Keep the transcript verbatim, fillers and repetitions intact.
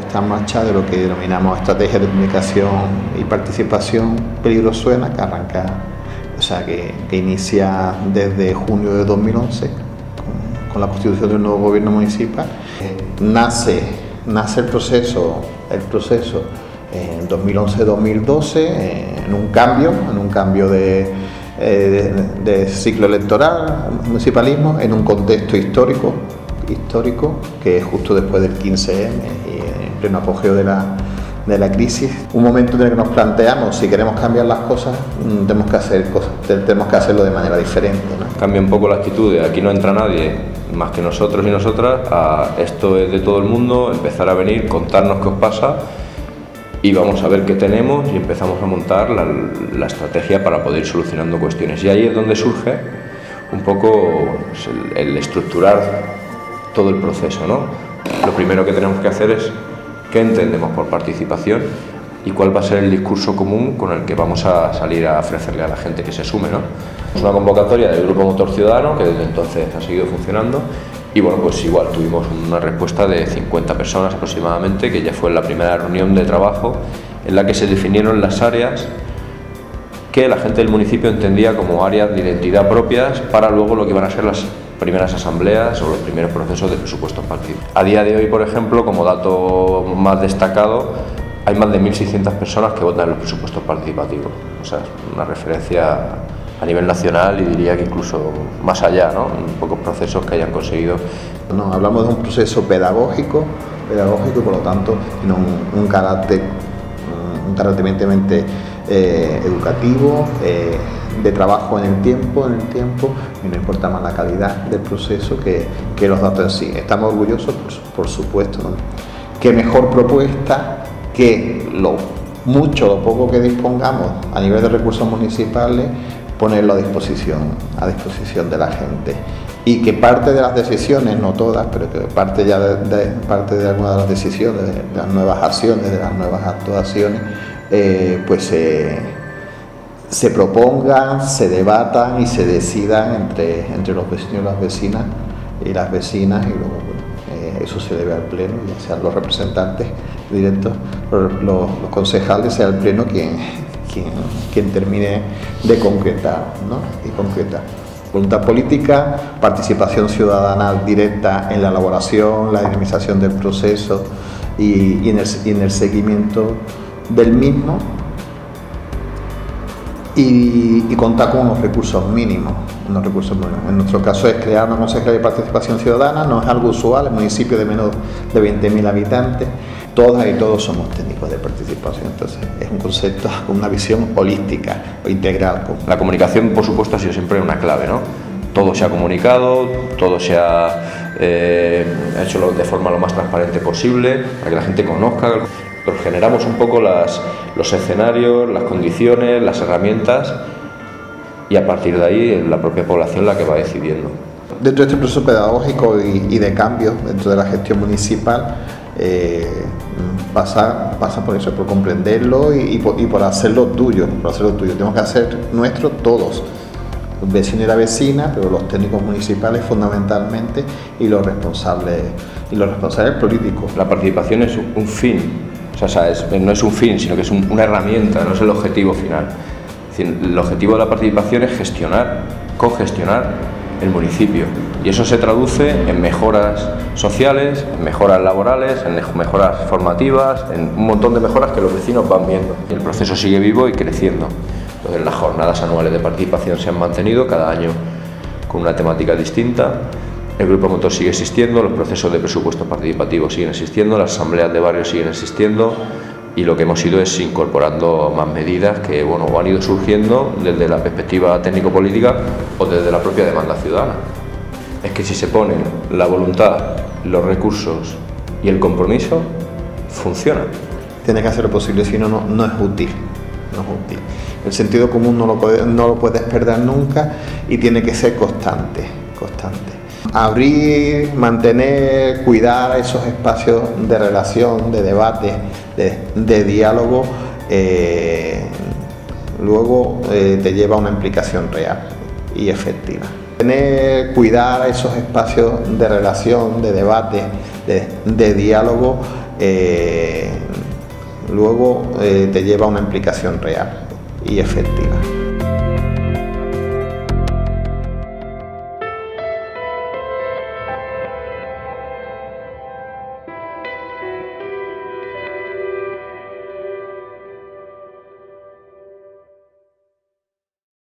puesta en marcha de lo que denominamos estrategia de comunicación y participación Peligro Suena, que arranca, o sea, que, que inicia desde junio de dos mil once con, con la constitución del nuevo gobierno municipal. Eh, nace, nace el proceso, el proceso en dos mil once dos mil doce eh, en un cambio, en un cambio de, eh, de, de ciclo electoral, municipalismo, en un contexto histórico. histórico que es justo después del quince eme y en pleno apogeo de la, de la crisis, un momento en el que nos planteamos si queremos cambiar las cosas, tenemos que hacer cosas, tenemos que hacerlo de manera diferente, ¿no? Cambia un poco la actitud de aquí no entra nadie más que nosotros y nosotras, a esto es de todo el mundo, empezar a venir, contarnos qué os pasa y vamos a ver qué tenemos y empezamos a montar la, la estrategia para poder ir solucionando cuestiones. Y ahí es donde surge un poco pues, el, el estructurar todo el proceso, ¿no? Lo primero que tenemos que hacer es qué entendemos por participación y cuál va a ser el discurso común con el que vamos a salir a ofrecerle a la gente que se sume, ¿no? Es una convocatoria del Grupo Motor Ciudadano que desde entonces ha seguido funcionando y bueno, pues igual tuvimos una respuesta de cincuenta personas aproximadamente, que ya fue la primera reunión de trabajo en la que se definieron las áreas que la gente del municipio entendía como áreas de identidad propias para luego lo que van a ser las primeras asambleas o los primeros procesos de presupuestos participativos. A día de hoy, por ejemplo, como dato más destacado, hay más de mil seiscientas personas que votan en los presupuestos participativos. O sea, es una referencia a nivel nacional y diría que incluso más allá, ¿no? En pocos procesos que hayan conseguido. No, hablamos de un proceso pedagógico, pedagógico y por lo tanto tiene un, un carácter, un carácter evidentemente eh, educativo, eh, de trabajo en el tiempo, en el tiempo, y no importa más la calidad del proceso que, que los datos en sí. Estamos orgullosos, por, por supuesto, ¿no? Qué mejor propuesta que lo mucho o poco que dispongamos a nivel de recursos municipales, ponerlo a disposición, a disposición de la gente. Y que parte de las decisiones, no todas, pero que parte ya de, de, parte de algunas de las decisiones, de, de las nuevas acciones, de las nuevas actuaciones, eh, pues se... Eh, se propongan, se debatan y se decidan entre, entre los vecinos y las vecinas y las vecinas y luego bueno, eh, eso se debe al pleno, ya sean los representantes directos, los, los concejales, sea el pleno quien, quien, quien termine de concretar, ¿no? Y concretar. Voluntad política, participación ciudadana directa en la elaboración, la dinamización del proceso y, y, en, el, y en el seguimiento del mismo. Y, y contar con unos recursos mínimos, unos recursos mínimos. En nuestro caso es crear una consejería de participación ciudadana, no es algo usual, en municipio de menos de veinte mil habitantes, todas y todos somos técnicos de participación, entonces es un concepto con una visión holística o integral. La comunicación, por supuesto, ha sido siempre una clave, ¿no? Todo se ha comunicado, todo se ha eh, hecho de forma lo más transparente posible, para que la gente conozca. Pero generamos un poco las, los escenarios, las condiciones, las herramientas y a partir de ahí la propia población la que va decidiendo. Dentro de este proceso pedagógico y, y de cambio dentro de la gestión municipal eh, pasa, pasa por eso, por comprenderlo y, y, por, y por hacerlo tuyo, por hacerlo tuyo. Tenemos que hacer nuestro todos, los vecinos y la vecina, pero los técnicos municipales fundamentalmente y los responsables, y los responsables políticos. La participación es un fin. O sea, es, no es un fin, sino que es un, una herramienta, no es el objetivo final. Es decir, el objetivo de la participación es gestionar, cogestionar el municipio. Y eso se traduce en mejoras sociales, en mejoras laborales, en mejoras formativas, en un montón de mejoras que los vecinos van viendo. Y el proceso sigue vivo y creciendo. Entonces, las jornadas anuales de participación se han mantenido cada año con una temática distinta. El Grupo Motor sigue existiendo, los procesos de presupuesto participativo siguen existiendo, las asambleas de barrio siguen existiendo y lo que hemos ido es incorporando más medidas que bueno, han ido surgiendo desde la perspectiva técnico-política o desde la propia demanda ciudadana. Es que si se ponen la voluntad, los recursos y el compromiso, funciona. Tiene que hacer lo posible, si no, no, no es útil. No es útil. El sentido común no lo, puede, no lo puedes perder nunca y tiene que ser constante, constante. Abrir, mantener, cuidar esos espacios de relación, de debate, de, de diálogo, eh, luego eh, te lleva a una implicación real y efectiva. Tener, cuidar esos espacios de relación, de debate, de, de diálogo, eh, luego eh, te lleva a una implicación real y efectiva.